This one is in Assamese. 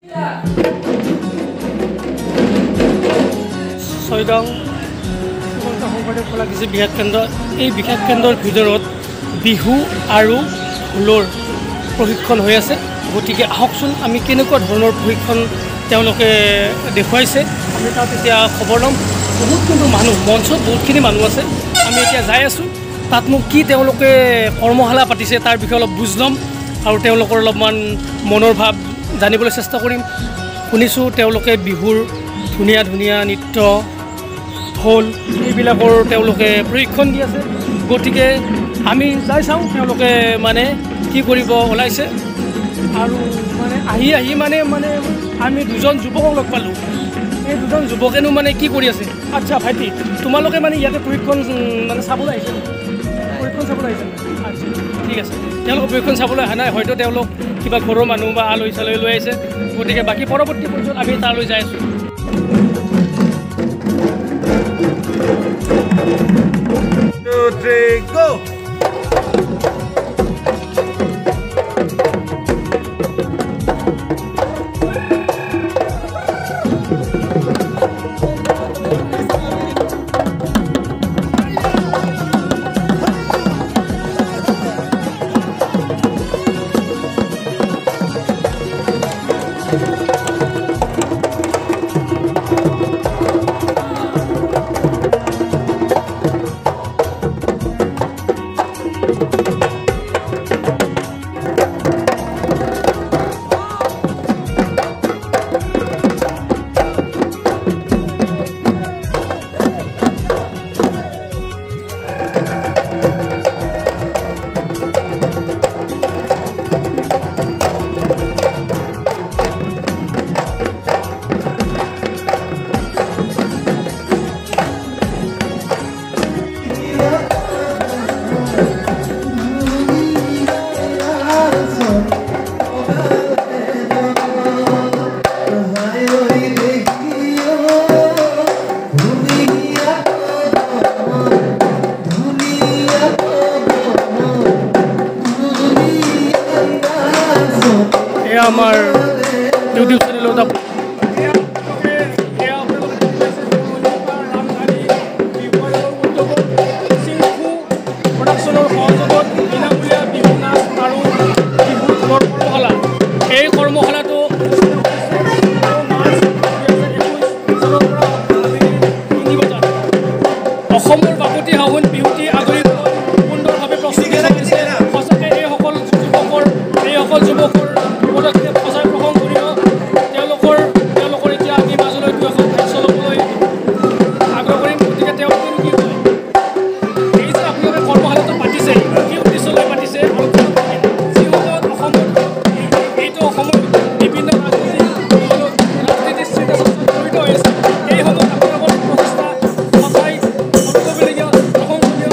ছয়গাঁও শংকৰদেৱ কলা কৃষি বিকাশ কেন্দ্ৰ এই বিকাশ কেন্দ্ৰৰ ভিতৰত বিহু আৰু ঢোলৰ প্ৰশিক্ষণ হৈ আছে গতিকে আহকচোন আমি কেনেকুৱা ধৰণৰ প্ৰশিক্ষণ তেওঁলোকে দেখুৱাইছে আমি তাত এতিয়া খবৰ ল'ম বহুত কিন্তু মানুহ মঞ্চত বহুতখিনি মানুহ আছে আমি এতিয়া যাই আছোঁ তাতনো কি তেওঁলোকে কৰ্মশালা পাতিছে তাৰ বিষয়ে অলপ বুজ ল'ম আৰু তেওঁলোকৰ অলপমান মনৰ ভাৱ জানিবলৈ চেষ্টা কৰিম শুনিছোঁ তেওঁলোকে বিহুৰ ধুনীয়া ধুনীয়া নৃত্য ঢোল এইবিলাকৰ তেওঁলোকে প্ৰশিক্ষণ দি আছে গতিকে আমি যাই চাওঁ তেওঁলোকে মানে কি কৰিব ওলাইছে আৰু মানে আহি মানে আমি দুজন যুৱকক লগ পালোঁ এই দুজন যুৱকেনো মানে কি কৰি আছে আচ্ছা ভাইটি তোমালোকে মানে ইয়াতে প্ৰশিক্ষণ মানে চাবলৈ আহিছে প্ৰশিক্ষণ চাবলৈ আহিছে আচ্ছা ঠিক আছে তেওঁলোকে প্ৰশিক্ষণ চাবলৈ অহা নাই হয়তো তেওঁলোক কিবা ঘৰৰ মানুহ বা আলহী চালহী লৈ আহিছে গতিকে বাকী পৰৱৰ্তী পৰ্যায়ত আমি তালৈ যাই আছোঁ Go! আমাৰ ইউটিউব চেনেলত প্ৰডাকশ্যনৰ সহযোগত বিনামূলীয়া বিহু নাচ আৰু বিহু ঢোলৰ কৰ্মশালা এই কৰ্মশালাটো অসমৰ বাপতি সাহোন বিহুটি আগৰি সুন্দৰভাৱে প্ৰস্তুতি চলিছে সঁচাকৈ এইসকল যুৱকৰ পদক্ষেপ সঁচাই প্ৰশংসনীয় তেওঁলোকৰ এতিয়া আমি মাজলৈ দুখন ঠাই চলাবলৈ আগ্ৰহ কৰিম গতিকে তেওঁলোকে কি কয় এই যে আপোনালোকে কৰ্মশালাটো পাতিছে কি উদ্দেশ্য লৈ পাতিছে যিসমূহত অসমত এইটো অসমৰ বিভিন্ন ৰাজনীতিৰ জড়িত হৈ আছে এইসমূহ আপোনালোকৰ প্ৰচেষ্টা সঁচাই অনুভৱবলগীয়া প্ৰশংসনীয়